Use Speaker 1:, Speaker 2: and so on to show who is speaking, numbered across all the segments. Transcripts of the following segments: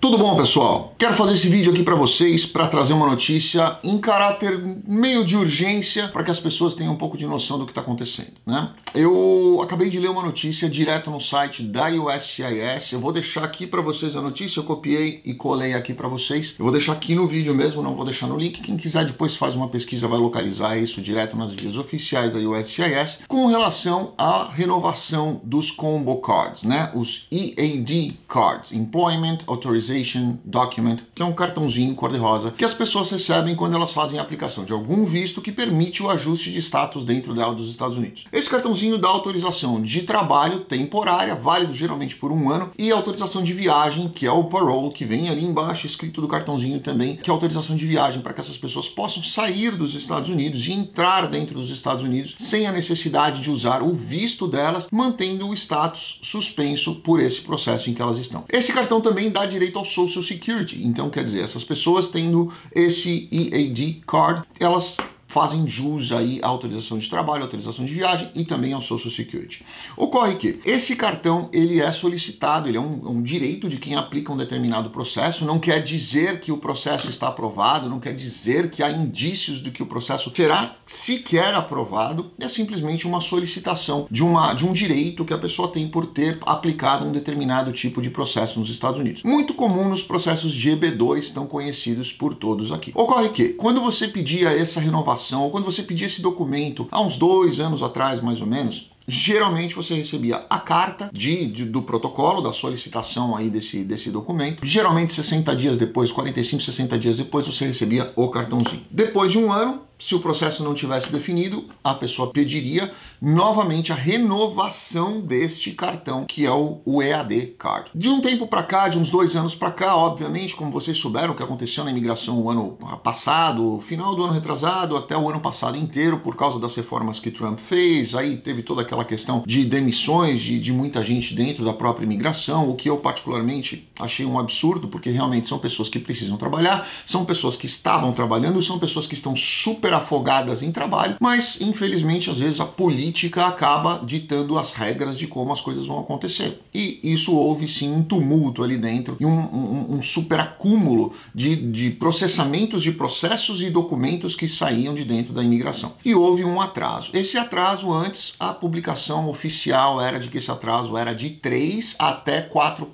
Speaker 1: Tudo bom, pessoal? Quero fazer esse vídeo aqui para vocês para trazer uma notícia em caráter meio de urgência para que as pessoas tenham um pouco de noção do que está acontecendo, né? Eu acabei de ler uma notícia direto no site da USCIS. Eu vou deixar aqui para vocês a notícia, eu copiei e colei aqui para vocês. Eu vou deixar aqui no vídeo mesmo, não vou deixar no link. Quem quiser depois faz uma pesquisa, vai localizar isso direto nas vias oficiais da USCIS com relação à renovação dos combo cards, né? Os EAD cards, Employment Authorization Document, que é um cartãozinho cor-de-rosa que as pessoas recebem quando elas fazem a aplicação de algum visto que permite o ajuste de status dentro dela dos Estados Unidos. Esse cartãozinho dá autorização de trabalho temporária, válido geralmente por 1 ano, e autorização de viagem, que é o parole, que vem ali embaixo escrito do cartãozinho também, que é autorização de viagem para que essas pessoas possam sair dos Estados Unidos e entrar dentro dos Estados Unidos sem a necessidade de usar o visto delas, mantendo o status suspenso por esse processo em que elas estão. Esse cartão também dá direito ao Social Security, então quer dizer, essas pessoas tendo esse EAD card, elas fazem jus aí à autorização de trabalho, autorização de viagem e também ao Social Security. Ocorre que esse cartão, ele é solicitado, ele é um direito de quem aplica um determinado processo, não quer dizer que o processo está aprovado, não quer dizer que há indícios de que o processo será sequer aprovado, é simplesmente uma solicitação de um direito que a pessoa tem por ter aplicado um determinado tipo de processo nos Estados Unidos. Muito comum nos processos de EB2, tão conhecidos por todos aqui. Ocorre que, quando você pedia essa renovação, ou quando você pedia esse documento há uns 2 anos atrás, mais ou menos, geralmente você recebia a carta do protocolo, da solicitação aí desse documento. Geralmente 60 dias depois, 45, 60 dias depois, você recebia o cartãozinho. Depois de 1 ano, se o processo não tivesse definido, a pessoa pediria novamente a renovação deste cartão, que é o EAD Card. De um tempo para cá, de uns 2 anos para cá, obviamente, como vocês souberam, o que aconteceu na imigração o ano passado, final do ano retrasado, até o ano passado inteiro, por causa das reformas que Trump fez, aí teve toda aquela questão de demissões de muita gente dentro da própria imigração, o que eu particularmente achei um absurdo, porque realmente são pessoas que precisam trabalhar, são pessoas que estavam trabalhando, são pessoas que estão super afogadas em trabalho, mas infelizmente às vezes a política acaba ditando as regras de como as coisas vão acontecer. E isso houve sim um tumulto ali dentro e um super acúmulo de processamentos de processos e documentos que saíam de dentro da imigração. E houve um atraso. Esse atraso antes, a publicação oficial era de que esse atraso era de 3 até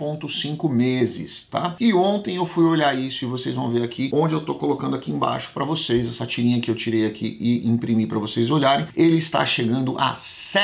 Speaker 1: 4,5 meses, tá? E ontem eu fui olhar isso e vocês vão ver aqui, onde eu tô colocando aqui embaixo para vocês, essa tirinha que eu tirei aqui e imprimi para vocês olharem, ele está chegando a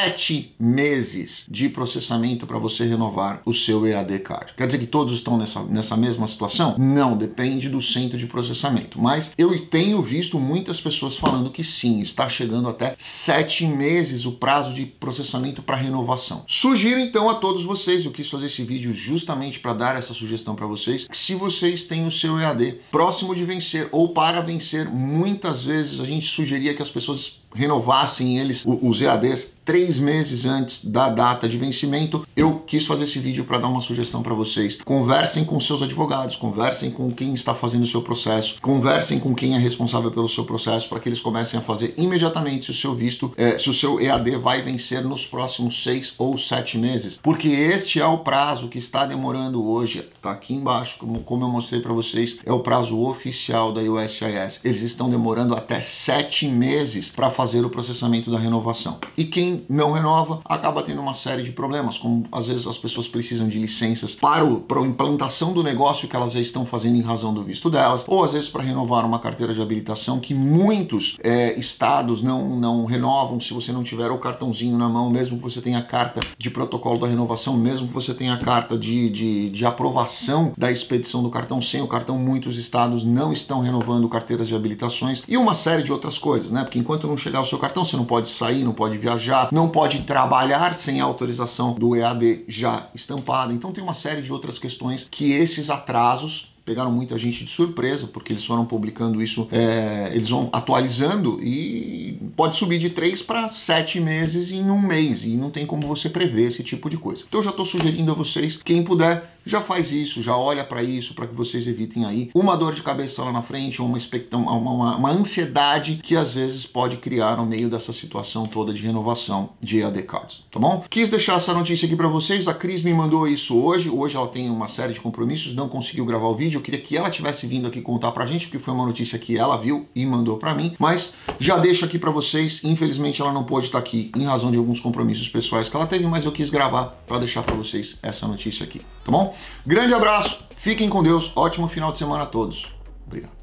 Speaker 1: 7 meses de processamento para você renovar o seu EAD Card. Quer dizer que todos estão nessa mesma situação? Não, depende do centro de processamento, mas eu tenho visto muitas pessoas falando que sim, está chegando até 7 meses o prazo de processamento para renovação. Sugiro então a todos vocês, eu quis fazer esse vídeo justamente para dar essa sugestão para vocês, que se vocês têm o seu EAD próximo de vencer ou para vencer, muitas vezes a gente sugeria que as pessoas renovassem os EADs 3 meses antes da data de vencimento. Eu quis fazer esse vídeo para dar uma sugestão para vocês. Conversem com seus advogados, conversem com quem está fazendo o seu processo, conversem com quem é responsável pelo seu processo para que eles comecem a fazer imediatamente se o seu visto, se o seu EAD vai vencer nos próximos 6 ou 7 meses, porque este é o prazo que está demorando hoje. Tá aqui embaixo, como eu mostrei para vocês, é o prazo oficial da USCIS. Eles estão demorando até 7 meses para fazer o processamento da renovação. E quem não renova acaba tendo uma série de problemas, como às vezes as pessoas precisam de licenças para a implantação do negócio que elas já estão fazendo em razão do visto delas, ou às vezes para renovar uma carteira de habilitação que muitos estados não renovam se você não tiver o cartãozinho na mão, mesmo que você tenha a carta de protocolo da renovação, mesmo que você tenha a carta de aprovação da expedição do cartão. Sem o cartão, muitos estados não estão renovando carteiras de habilitações e uma série de outras coisas, né? Porque enquanto não chegar o seu cartão, você não pode sair, não pode viajar, não pode trabalhar sem a autorização do EAD já estampada. Então tem uma série de outras questões que esses atrasos pegaram muita gente de surpresa, porque eles foram publicando isso, eles vão atualizando e pode subir de 3 para 7 meses em 1 mês, e não tem como você prever esse tipo de coisa. Então eu já estou sugerindo a vocês, quem puder, já faz isso, já olha para isso, para que vocês evitem aí uma dor de cabeça lá na frente, ou uma ansiedade que às vezes pode criar no meio dessa situação toda de renovação de EAD Cards, tá bom? Quis deixar essa notícia aqui para vocês, a Cris me mandou isso hoje ela tem uma série de compromissos, não conseguiu gravar o vídeo, eu queria que ela tivesse vindo aqui contar pra gente, porque foi uma notícia que ela viu e mandou pra mim, mas já deixo aqui pra vocês, infelizmente ela não pôde estar aqui em razão de alguns compromissos pessoais que ela teve, mas eu quis gravar pra deixar pra vocês essa notícia aqui, tá bom? Grande abraço, fiquem com Deus, ótimo final de semana a todos. Obrigado.